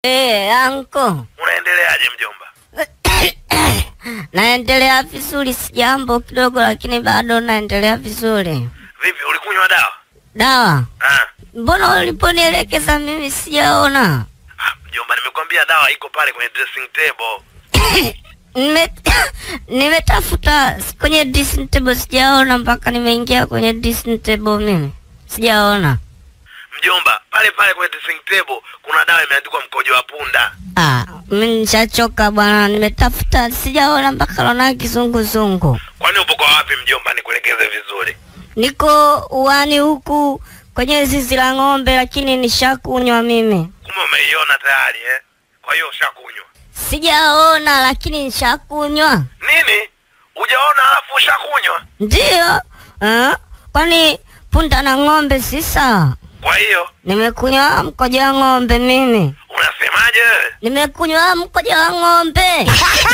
Anko. Unaendeleaje mjomba? Naendelea vizuri, sijambo kidogo lakini bado naendelea vizuri. Vipi, ulikunywa dawa? Dawa? Mbona uliponielekeza mimi sijaona? Mjomba, nimekwambia dawa iko pale kwenye dressing table. Nimetafuta kwenye dressing table sijaona mpaka nimeingia kwenye dressing table mimi. Sijaona. Mjomba, pale kwenye dressing table kuna dawa imeandikwa mkojo wa punda. Mimi nishachoka bwana, nimetafuta sijaona mpaka naona kizunguzungu. Kwani upo kwa wapi mjomba, nikuelekeze vizuri? Niko uani huku kwenye zizi la ng'ombe lakini nishakunywa mimi. Kumbe umeiona tayari Kwa hiyo ushakunywa? Sijaona lakini nishakunywa. Nini? Hujaona alafu ushakunywa? Ndio. Kwani punda na ng'ombe si sawa? Kwa hiyo nimekunywa mkojo wa ng'ombe mimi. Unasemaje? Nimekunywa mkojo wa ng'ombe.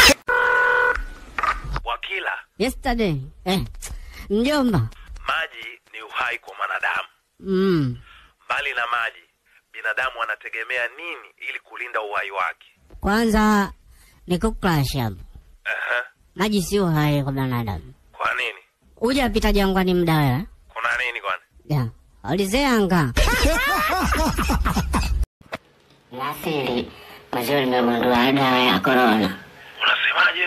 Wakila. Yesterday. Mjomba. Maji ni uhai kwa mwanadamu. Mbali na maji, binadamu anategemea nini ili kulinda uhai wake? Kwanza niko crash hapo. Maji si uhai kwa binadamu. Kwa nini? Hujapita jangwani muda wewe? Kuna nini kwani? Alizeanga. Nasiri, mazuri nimegundua dawa ya corona. Unasemaje?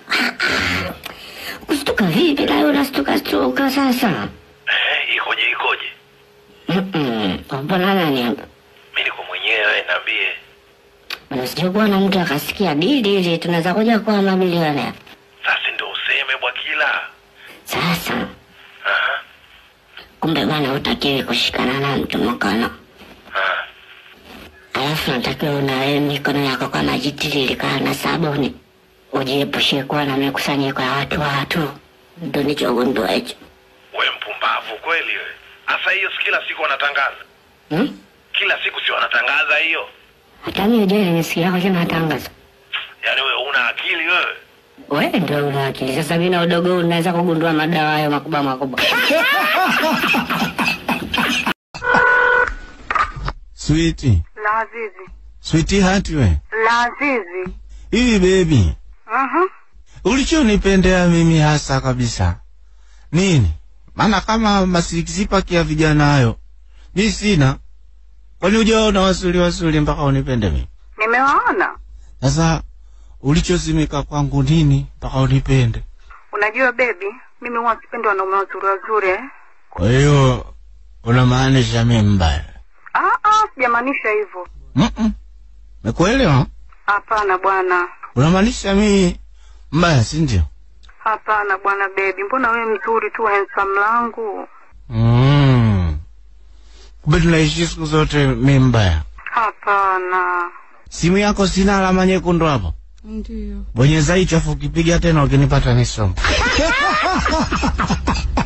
Kustuka vipi na unastuka sasa? Ikoje? Mbona nani hapa? Mimi niko mwenyewe, niambie. Unasikia na mtu akasikia dili tunaweza kuja kwa mamilioni. Sasa ndio useme Bwakila. Sasa. Kumbe bwana utakiwi kushikana na mtu mkono. Alafu natakiwa unawe mikono yako kwa maji tiririka na sabuni. Ujiepushe kuwa na mikusanyiko ya watu. Ndio nichogundua hicho. Wewe mpumbavu kweli wewe. Asa hiyo kila siku wanatangaza. Kila siku si wanatangaza hiyo. Hata mimi ndio nimesikia kwa matangazo. Yaani wewe una akili wewe? Wewe ndio una akili. Sasa mimi na udogo unaweza kugundua madawa hayo makubwa. Sweetie. Lazizi. Sweetie hati we. Lazizi. Hivi baby. Ulichonipendea mimi hasa kabisa nini? Maana kama masikizipa kia vijana hayo mimi sina. Kwani hujaona wasuli mpaka unipende mimi? Nimewaona. Sasa ulichosimika kwangu nini mpaka unipende? Unajua baby, mimi huwa sipendi wanaume wazuri. Kwa hiyo unamaanisha mimi mbaya? Sijamaanisha hivyo. Umekuelewa? Hapana bwana. Unamaanisha mimi mbaya, si ndio? Hapana bwana baby, mbona wewe mzuri tu handsome langu? Kumbe tunaishi siku zote mimi mbaya? Hapana. Simu yako sina alama nyekundu hapo? Ndio. Bonyeza hicho afu ukipiga tena ukinipata nisome.